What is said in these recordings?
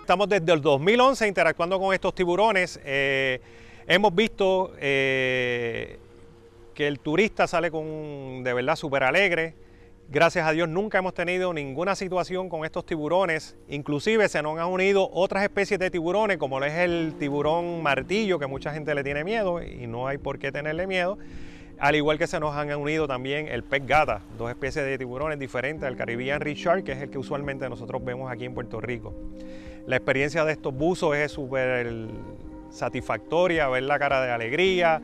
estamos desde el 2011 interactuando con estos tiburones. Hemos visto que el turista sale de verdad súper alegre. Gracias a Dios nunca hemos tenido ninguna situación con estos tiburones. Inclusive se nos han unido otras especies de tiburones, como es el tiburón martillo, que mucha gente le tiene miedo y no hay por qué tenerle miedo. Al igual que se nos han unido también el pez gata, dos especies de tiburones diferentes, el Caribbean Reef Shark, que es el que usualmente nosotros vemos aquí en Puerto Rico. La experiencia de estos buzos es súper satisfactoria, ver la cara de alegría,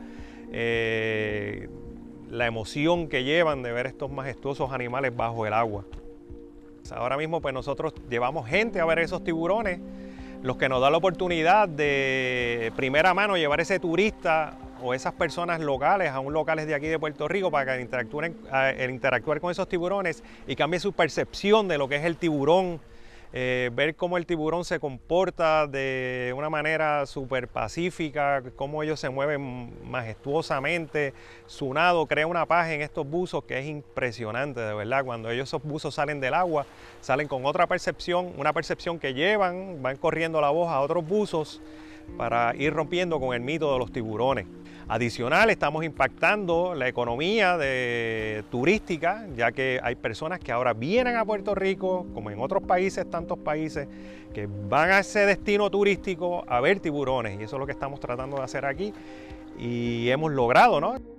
la emoción que llevan de ver estos majestuosos animales bajo el agua. Ahora mismo pues nosotros llevamos gente a ver esos tiburones, los que nos da la oportunidad de primera mano llevar ese turista o esas personas locales, aún locales de aquí de Puerto Rico, para que interactuar con esos tiburones y cambie su percepción de lo que es el tiburón, ver cómo el tiburón se comporta de una manera súper pacífica, cómo ellos se mueven majestuosamente. Su nado crea una paz en estos buzos que es impresionante, de verdad. Cuando esos buzos salen del agua, salen con otra percepción, una percepción que van corriendo la voz a otros buzos para ir rompiendo con el mito de los tiburones. Adicional, estamos impactando la economía turística, ya que hay personas que ahora vienen a Puerto Rico, como en otros países, tantos países, que van a ese destino turístico a ver tiburones, y eso es lo que estamos tratando de hacer aquí y hemos logrado, ¿no?